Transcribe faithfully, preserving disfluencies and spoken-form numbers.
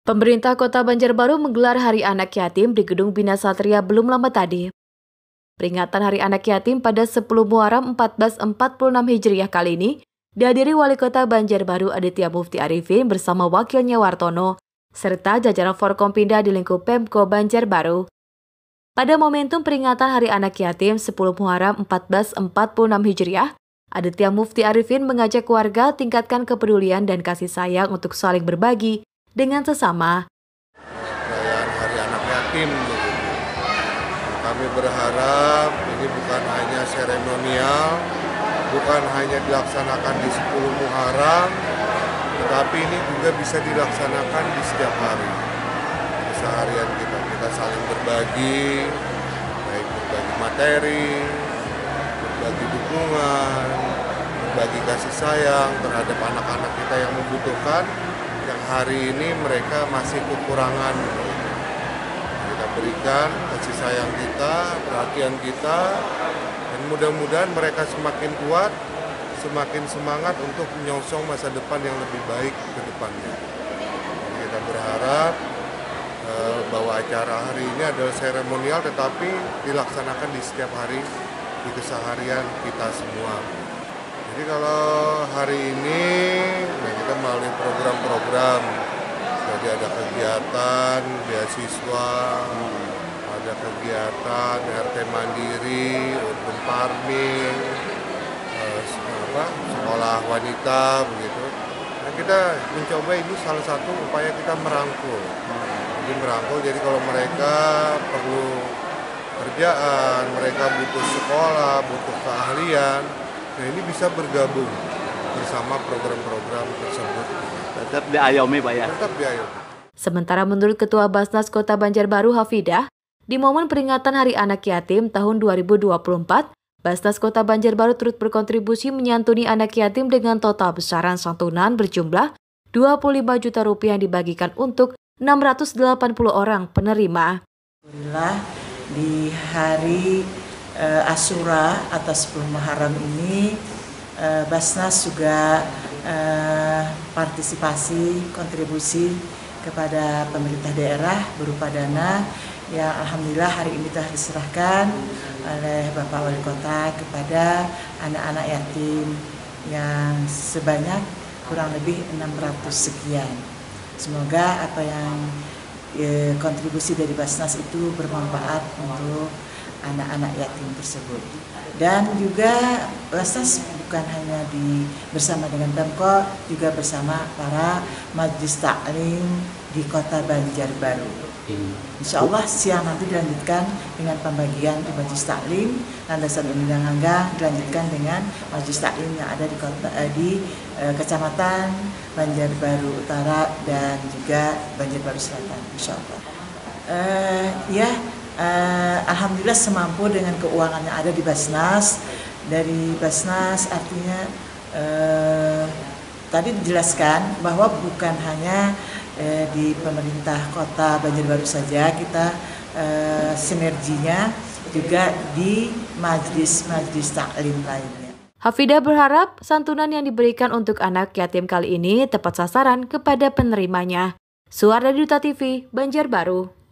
Pemerintah Kota Banjarbaru menggelar Hari Anak Yatim di Gedung Bina Satria belum lama tadi. Peringatan Hari Anak Yatim pada sepuluh Muharram seribu empat ratus empat puluh enam Hijriah kali ini dihadiri Wali Kota Banjarbaru Aditya Mufti Arifin bersama wakilnya Wartono, serta jajaran Forkompinda di lingkup Pemko Banjarbaru. Pada momentum peringatan Hari Anak Yatim sepuluh Muharram seribu empat ratus empat puluh enam Hijriah, Aditya Mufti Arifin mengajak warga tingkatkan kepedulian dan kasih sayang untuk saling berbagi dengan sesama. Perayaan Hari Anak Yatim. Kami berharap ini bukan hanya seremonial, bukan hanya dilaksanakan di sepuluh Muharram, tetapi ini juga bisa dilaksanakan di setiap hari. Keseharian kita, kita saling berbagi, baik berbagi materi, berbagi dukungan, berbagi kasih sayang terhadap anak-anak kita yang membutuhkan, yang hari ini mereka masih kekurangan. Kita berikan kasih sayang kita, perhatian kita, dan mudah-mudahan mereka semakin kuat, semakin semangat untuk menyongsong masa depan yang lebih baik ke depannya. Jadi kita berharap eh, bahwa acara hari ini adalah seremonial tetapi dilaksanakan di setiap hari di keseharian kita semua. Jadi kalau hari ini nah kita melalui program-program, jadi ada kegiatan beasiswa, ada kegiatan R T mandiri, urban farming, eh, apa, sekolah wanita begitu. Nah kita mencoba ini salah satu upaya kita merangkul. Jadi merangkul, jadi kalau mereka perlu kerjaan, mereka butuh sekolah, butuh keahlian, nah ini bisa bergabung bersama program-program tersebut. Tetap diayomi Pak ya? Tetap diayomi. Sementara menurut Ketua Basnas Kota Banjarbaru Hafidah, di momen peringatan Hari Anak Yatim tahun dua ribu dua puluh empat, Basnas Kota Banjarbaru turut berkontribusi menyantuni anak yatim dengan total besaran santunan berjumlah dua puluh lima juta rupiah yang dibagikan untuk enam ratus delapan puluh orang penerima. Alhamdulillah di hari uh, Asyura atau sepuluh Muharram ini uh, Basnas juga uh, partisipasi kontribusi kepada pemerintah daerah berupa dana yang alhamdulillah hari ini telah diserahkan oleh Bapak Wali Kota kepada anak-anak yatim yang sebanyak kurang lebih enam ratus sekian. Semoga apa yang e, kontribusi dari Basnas itu bermanfaat untuk anak-anak yatim tersebut. Dan juga Basnas bukan hanya di bersama dengan Pemko, juga bersama para Majelis Taklim di Kota Banjarbaru. Insya Allah siang nanti dilanjutkan dengan pembagian di Majelis Taklim, landasan undang Angga dilanjutkan dengan Majelis Taklim yang ada di kota eh, di eh, Kecamatan Banjarbaru Utara dan juga Banjarbaru Selatan. Insya Allah. Eh, ya, eh, alhamdulillah semampu dengan keuangan yang ada di Basnas. Dari Basnas artinya eh, tadi dijelaskan bahwa bukan hanya Eh, di pemerintah kota Banjarbaru saja kita eh, sinerginya juga di majelis-majelis taklim lainnya. Hafidah berharap santunan yang diberikan untuk anak yatim kali ini tepat sasaran kepada penerimanya. Suara Duta T V, Banjarbaru.